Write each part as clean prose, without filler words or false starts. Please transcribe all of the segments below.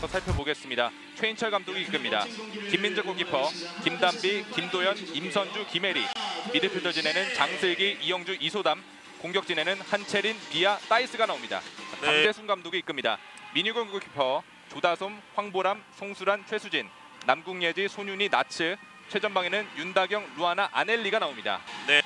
한번 살펴보겠습니다. 최인철 감독이 이끕니다. 김민재 골키퍼, 김단비, 김도현, 임선주, 김혜리. 미드필더 진에는 장슬기, 이영주, 이소담. 공격 진에는 한채린, 비아, 따이스가 나옵니다. 강대순 감독이 이끕니다. 민유건 골키퍼, 조다솜, 황보람, 송수란, 최수진. 남궁예지, 손윤희, 나츠. 최전방에는 윤다경, 루아나, 아넬리가 나옵니다. 네.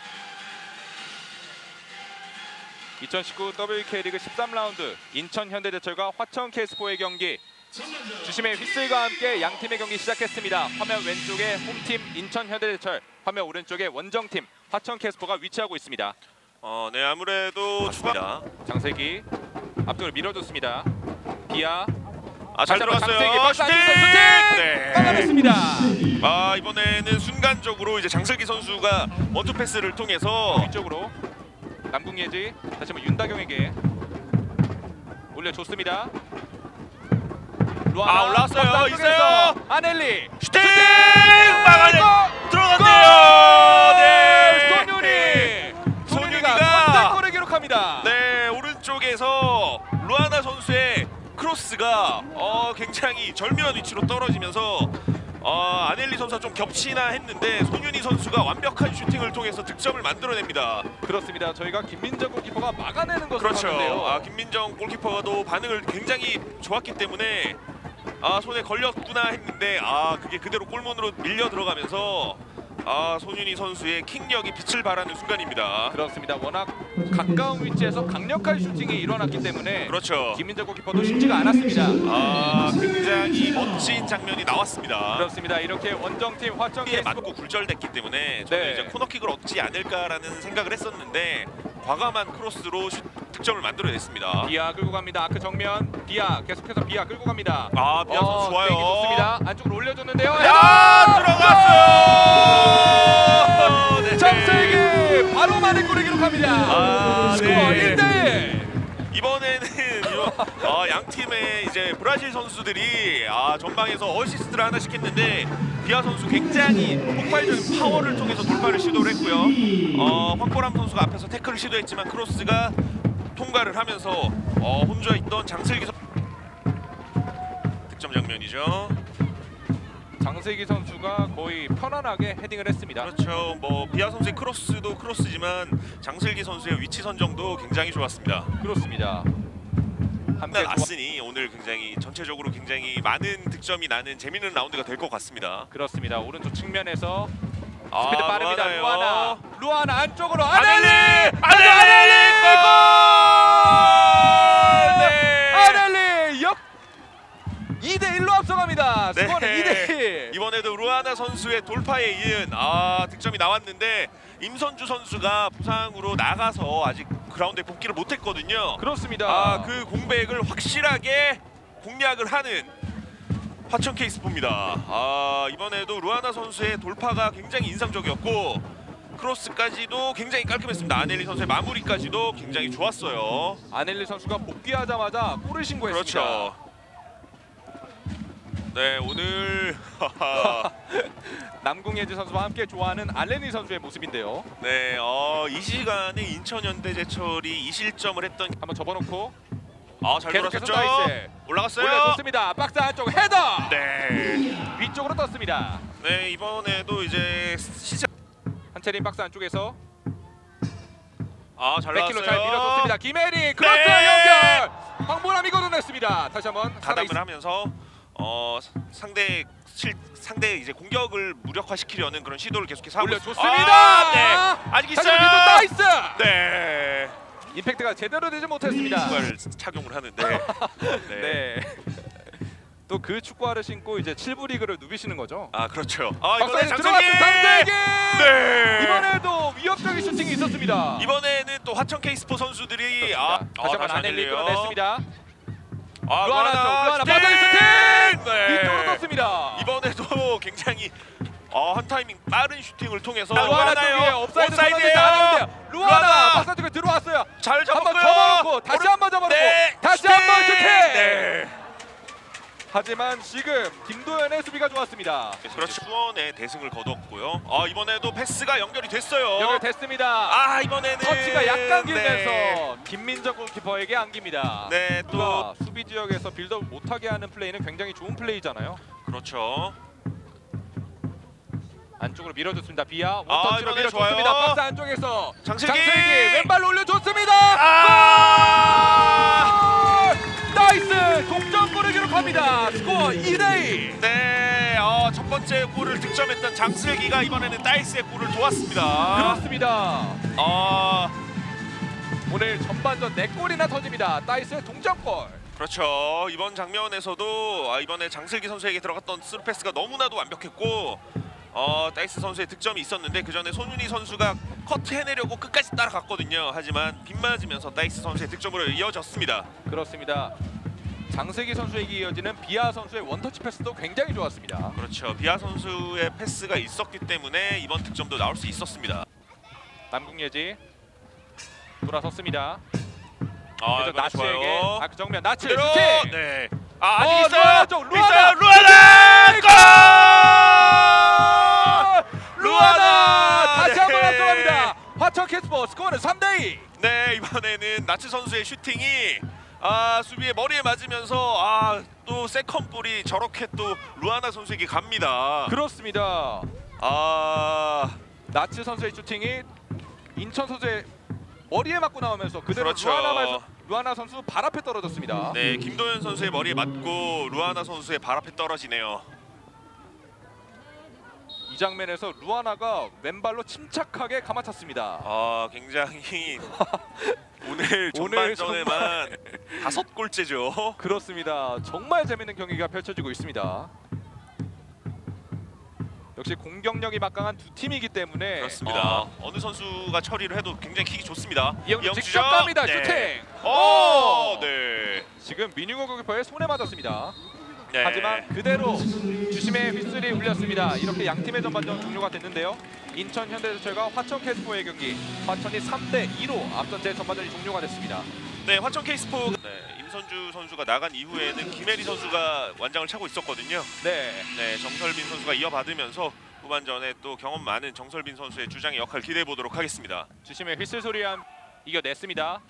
2019 WK리그 13라운드 인천 현대제철과 화천 KS포의 경기. 주심의 휘슬과 함께 양 팀의 경기 시작했습니다. 화면 왼쪽에 홈팀 인천 현대제철, 화면 오른쪽에 원정팀 화천 KS포가 위치하고 있습니다. 네, 아무래도 추가 장세기 앞쪽으로 밀어줬습니다. 비아 잘 들어갔어요. 슈팅! 네. 막아냈습니다. 이번에는 순간적으로 이제 장슬기 선수가 원투 패스를 통해서 위쪽으로 남궁예지 다시 한번 윤다경에게 올려줬습니다. 루아나 올라왔어요. 있어요. 아넬리 슈팅! 막아내 들어갔네요. 네. 손윤희가 3대골을 기록합니다. 네, 오른쪽에서 루아나 선수의 크로스가 굉장히 절묘한 위치로 떨어지면서 아넬리 선수가 좀 겹치나 했는데 손윤희 선수가 완벽한 슈팅을 통해서 득점을 만들어냅니다. 그렇습니다. 저희가 김민정 골키퍼가 막아내는 것을 그렇죠. 봤는데요. 김민정 골키퍼도 반응을 굉장히 좋았기 때문에 손에 걸렸구나 했는데 그게 그대로 골문으로 밀려 들어가면서 손윤희 선수의 킥력이 빛을 발하는 순간입니다. 그렇습니다. 워낙 가까운 위치에서 강력한 슈팅이 일어났기 때문에 그렇죠. 김민정 골키퍼도 쉽지가 않았습니다. 굉장히 멋진 장면이 나왔습니다. 그렇습니다. 이렇게 원정팀 화천 KS포 맞고 굴절됐기 때문에 저는 이제 코너킥을 얻지 않을까라는 생각을 했었는데 과감한 크로스로 득점을 만들어냈습니다. 비아 끌고 갑니다. 아크 정면 비아 계속해서 비아 끌고 갑니다. 비아 선수 좋아요. 좋습니다. 안쪽으로 올려줬는데요. 들어갔어요. 네. 장슬기 바로 만회골을 기록합니다. 스코어 1대1. 이번에는 양 팀의 이제 브라질 선수들이 전방에서 어시스트를 하나씩 했는데 비아 선수 굉장히 폭발적인 파워를 통해서 돌파를 시도를 했고요. 황보람 선수가 앞에서 태클을 시도했지만 크로스가 통과를 하면서 혼자 있던 장슬기 선수 득점 장면이죠. 장슬기 선수가 거의 편안하게 헤딩을 했습니다. 그렇죠. 비아 선수의 크로스도 크로스지만 장슬기 선수의 위치 선정도 굉장히 좋았습니다. 그렇습니다. 함께 났으니 오늘 굉장히 전체적으로 굉장히 많은 득점이 나는 재밌는 라운드가 될 것 같습니다. 그렇습니다. 오른쪽 측면에서 스피드 빠릅니다. 루아나 안쪽으로 아넬리! 아넬리 2대1로 앞서갑니다. 스코어는 2대1. 이번에도 루아나 선수의 돌파에 이은 득점이 나왔는데 임선주 선수가 부상으로 나가서 아직 그라운드에 복귀를 못했거든요. 그렇습니다. 그 공백을 확실하게 공략을 하는 화천 KS포입니다. 이번에도 루아나 선수의 돌파가 굉장히 인상적이었고 크로스까지도 굉장히 깔끔했습니다. 아넬리 선수의 마무리까지도 굉장히 좋았어요. 아넬리 선수가 복귀하자마자 골을 신고했습니다. 그렇죠. 네, 오늘 남궁예지 선수와 함께 좋아하는 알레니 선수의 모습인데요. 네, 이 시간에 인천 현대제철이 이 실점을 했던 한번 접어놓고 잘 돌았었죠. 올라갔어요. 올려줬습니다. 박스 안쪽 헤더. 네, 위쪽으로 떴습니다. 네, 이번에도 이제 시작. 한채린 박스 안쪽에서 잘 백킬로 나왔어요. 잘 밀어줬습니다. 김혜리 크로스 연결. 황보람이 걷어냈습니다. 다시 한번 가담을 하면서 상대 이제 공격을 무력화시키려는 그런 시도를 계속해서 하고 올려줬습니다. 네, 아직 있어요. 나이스. 네, 임팩트가 제대로 되지 못했습니다. 축구화를 착용을 하는데 네. 또 그 축구화를 신고 이제 7부 리그를 누비시는 거죠. 그렇죠. 이번에 장슬기! 네. 이번에도 위협적인 슈팅이 있었습니다. 이번에는 또 화천 K스포 선수들이 다시 한번 아넬리 끌어냈습니다. 루아나 바닥에 슈팅! 네. 위쪽으로 떴습니다. 이번에도 굉장히 한 타이밍 빠른 슈팅을 통해서 루아나 쪽에 옵사이드예요. 루아나 박스 쪽에 들어왔어요. 잘 잡았고요. 한번 접어놓고 다시 한번 접어놓고 다시 한번 슈팅. 네. 하지만 지금 김도현의 수비가 좋았습니다. 그렇죠. 수원의 대승을 거뒀고요. 이번에도 패스가 연결이 됐어요. 연결됐습니다. 이번에는 터치가 약간 길면서 네. 김민정 골키퍼에게 안깁니다. 네, 또 수비 지역에서 빌드업 못하게 하는 플레이는 굉장히 좋은 플레이잖아요. 그렇죠. 안쪽으로 밀어줬습니다. 비아 원터치로 이번에 밀어줬습니다. 좋아요. 박스 안쪽에서 장슬기! 왼발로 올려줬습니다. 나이스! 동점골을 기록합니다. 스코어 2대2. 네, 첫 번째 골을 득점했던 장슬기가 이번에는 다이스의 골을 도왔습니다. 그렇습니다. 오늘 전반전 4골이나 터집니다. 다이스의 동점골. 그렇죠. 이번 장면에서도 이번에 장슬기 선수에게 들어갔던 스루 패스가 너무나도 완벽했고 다이스 선수의 득점이 있었는데 그 전에 손윤희 선수가 커트 해내려고 끝까지 따라갔거든요. 하지만 빗맞으면서 다이스 선수의 득점으로 이어졌습니다. 그렇습니다. 장슬기 선수에게 이어지는 비아 선수의 원터치 패스도 굉장히 좋았습니다. 그렇죠. 비아 선수의 패스가 있었기 때문에 이번 득점도 나올 수 있었습니다. 남궁예지 돌아섰습니다. 이번에 나츠에게 좋아요. 그 정면 나츠 그대로! 슈팅! 네. 아직 있어요. 루아나 쪽, 루아나! 있어요. 루아나! 다시 네. 한번 앞서갑니다. 화천 캐스퍼 스코어는 3대2. 네, 이번에는 나츠 선수의 슈팅이 수비의 머리에 맞으면서 또 세컨 볼이 저렇게 또 루아나 선수에게 갑니다. 그렇습니다. 나츠 선수의 슈팅이 인천 선수의 머리에 맞고 나오면서 그대로 그렇죠. 루아나 선수 발 앞에 떨어졌습니다. 네, 김도현 선수의 머리에 맞고 루아나 선수의 발 앞에 떨어지네요. 이 장면에서 루아나가 왼발로 침착하게 감아찼습니다. 굉장히 오늘 전반전에만 5골째죠. 그렇습니다. 정말 재밌는 경기가 펼쳐지고 있습니다. 역시 공격력이 막강한 두 팀이기 때문에 그렇습니다. 어느 선수가 처리를 해도 굉장히 킥이 좋습니다. 이영주 직접 갑니다. 슈팅. 네. 지금 민유고 골키퍼의 손에 맞았습니다. 네. 하지만 그대로 주심의 휘슬이 울렸습니다. 이렇게 양 팀의 전반전 종료가 됐는데요. 인천 현대제철과 화천 캐스퍼의 경기, 화천이 3대2로 앞선 제 전반전이 종료가 됐습니다. 네, 화천 케이스포 임선주 선수가 나간 이후에는 김혜리 선수가 완장을 차고 있었거든요. 네, 정설빈 선수가 이어받으면서 후반전에 또 경험 많은 정설빈 선수의 주장의 역할 기대해 보도록 하겠습니다. 주심의 휘슬 소리와 이겨냈습니다.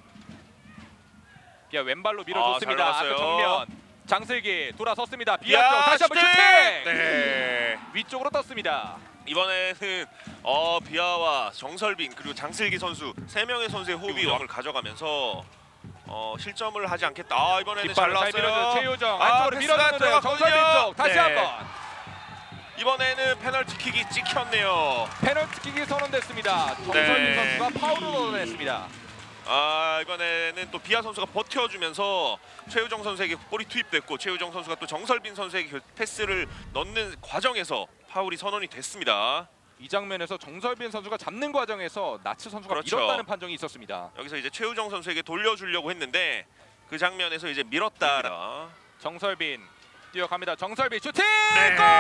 비아 왼발로 밀어줬습니다. 잘 아크 나갔어요. 정면 장슬기 돌아섰습니다. 비아 쪽 다시 한번 슈팅! 네. 위쪽으로 떴습니다. 이번에는 비아와 정설빈 그리고 장슬기 선수 3명의 선수의 호흡이 왕을 가져가면서 실점을 하지 않겠다. 이번에는 잘 뒷발로 나왔어요. 최효정 안쪽으로 패스가 밀어줬는데요. 정설빈 들어갔거든요. 쪽 다시 네. 한번 이번에는 페널티킥이 찍혔네요. 페널티킥이 선언됐습니다. 정설빈 네. 선수가 파울을 얻어냈습니다. 이번에는 또 비아 선수가 버텨주면서 최우정 선수에게 볼이 투입됐고 최우정 선수가 또 정설빈 선수에게 패스를 넣는 과정에서 파울이 선언이 됐습니다. 이 장면에서 정설빈 선수가 잡는 과정에서 나츠 선수가 그렇죠. 밀었다는 판정이 있었습니다. 여기서 이제 최우정 선수에게 돌려주려고 했는데 그 장면에서 이제 밀었다. 정설빈 뛰어갑니다. 정설빈 슈팅! 네. 골!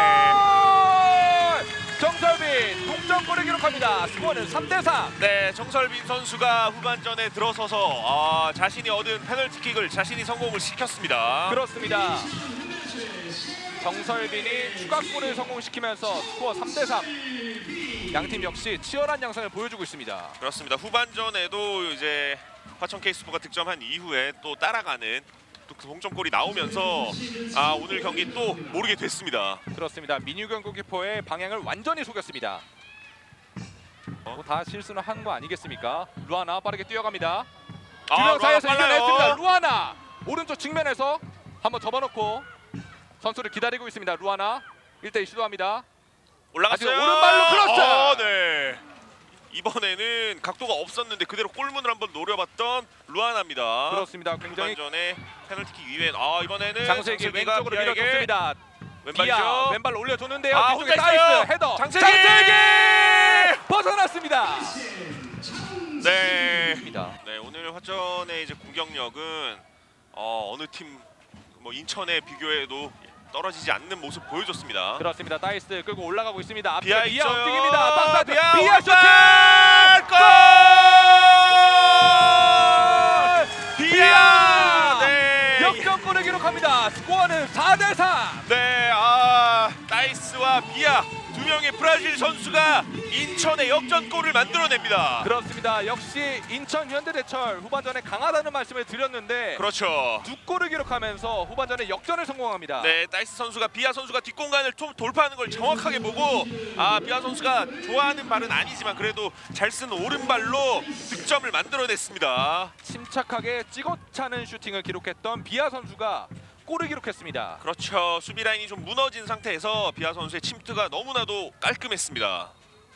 정설빈 동점골을 기록합니다. 스코어는 3대3. 네, 정설빈 선수가 후반전에 들어서서 자신이 얻은 페널티킥을 자신이 성공을 시켰습니다. 그렇습니다. 정설빈이 추가골을 성공시키면서 스코어 3대3. 양팀 역시 치열한 양상을 보여주고 있습니다. 그렇습니다. 후반전에도 이제 화천 케이스포가 득점한 이후에 또 따라가는 또 동점골이 나오면서 오늘 경기 또 모르게 됐습니다. 그렇습니다. 민유경 골키퍼의 방향을 완전히 속였습니다. 다 실수는 한 거 아니겠습니까? 루아나 빠르게 뛰어갑니다. 두 명 사이에서 이겨냈습니다. 루아나 오른쪽 측면에서 한번 접어놓고 선수를 기다리고 있습니다. 루아나 1대2 시도합니다. 올라갔어요. 오른발로 크로스! 네. 이번에는 각도가 없었는데 그대로 골문을 한번 노려봤던 루아나입니다. 그렇습니다. 굉장히 후반전에 페널티킥 이후에 이번에는 장슬기 왼쪽으로 비아에게 밀어줬습니다. 왼발이죠. 비아 왼발 올려줬는데요. 혼자 뒤쪽에 있어요. 다이스 헤더. 장슬기! 벗어났습니다. 네. 네, 오늘 화천의 이제 공격력은 어느 팀 인천에 비교해도 떨어지지 않는 모습 보여줬습니다. 그렇습니다. 다이스 끌고 올라가고 있습니다. 비아 앞에 비아 있어요. 움직입니다. 박스 비아 슈팅! 골! 비아! 네. 역전골을 기록합니다. 스코어는 4대3. 네, 다이스와 비아 두 명의 브라질 선수가 인천의 역전골을 만들어냅니다. 그렇습니다. 역시 인천 현대제철 후반전에 강하다는 말씀을 드렸는데 그렇죠. 두 골을 기록하면서 후반전에 역전을 성공합니다. 네, 다이스 선수가 비아 선수가 뒷공간을 돌파하는 걸 정확하게 보고 비아 선수가 좋아하는 발은 아니지만 그래도 잘 쓴 오른발로 득점을 만들어냈습니다. 침착하게 찍어차는 슈팅을 기록했던 비아 선수가 골을 기록했습니다. 그렇죠. 수비 라인이 좀 무너진 상태에서 비아 선수의 침투가 너무나도 깔끔했습니다.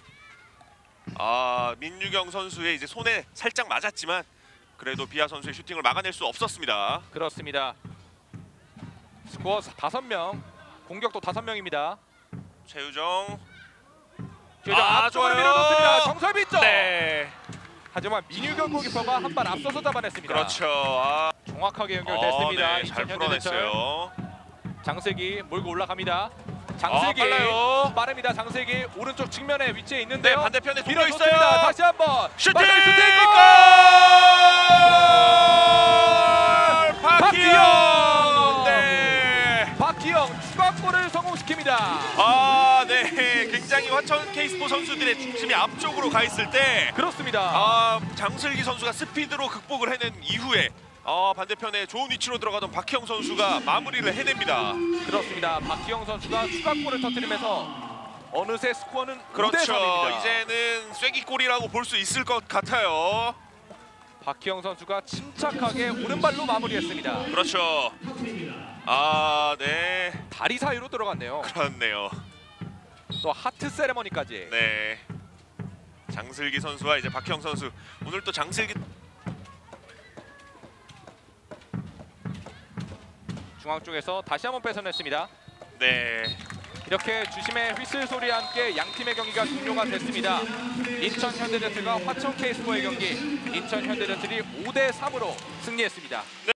민유경 선수의 이제 손에 살짝 맞았지만 그래도 비아 선수의 슈팅을 막아낼 수 없었습니다. 그렇습니다. 스코어 5명, 공격도 5명입니다. 최유정. 좋아요. 밀어놓습니다. 정설비 있죠. 네. 하지만 민유경 골키퍼가 한 발 앞서서 잡아냈습니다. 그렇죠. 정확하게 연결됐습니다. 네, 잘 인천 현대제철. 풀어냈어요. 장슬기 몰고 올라갑니다. 장슬기 빨라요. 빠릅니다. 장슬기 오른쪽 측면에 위치해 네, 있는데요. 반대편에 동료 밀어줬습니다. 있어요. 다시 한번 슈팅! 맞아요, 슈팅! 골! 박기영! 네. 박기영 추가골을 성공시킵니다. 네. 굉장히 화천 K스포 선수들의 중심이 앞쪽으로 가 있을 때 그렇습니다. 장슬기 선수가 스피드로 극복을 해낸 이후에 반대편에 좋은 위치로 들어가던 박희영 선수가 마무리를 해냅니다. 그렇습니다. 박기영 선수가 추가골을 터뜨리면서 어느새 스코어는 5대3입니다. 그렇죠. 이제는 쐐기골이라고 볼 수 있을 것 같아요. 박기영 선수가 침착하게 오른발로 마무리했습니다. 그렇죠. 네. 다리 사이로 들어갔네요. 그렇네요. 또 하트 세레머니까지. 네. 장슬기 선수와 이제 박희영 선수. 오늘 또 장슬기 중앙 쪽에서 다시 한번 뺏어냈습니다. 네. 이렇게 주심의 휘슬 소리와 함께 양 팀의 경기가 종료가 됐습니다. 인천 현대제철과 화천 K스포의 경기, 인천 현대제철이 5대3으로 승리했습니다.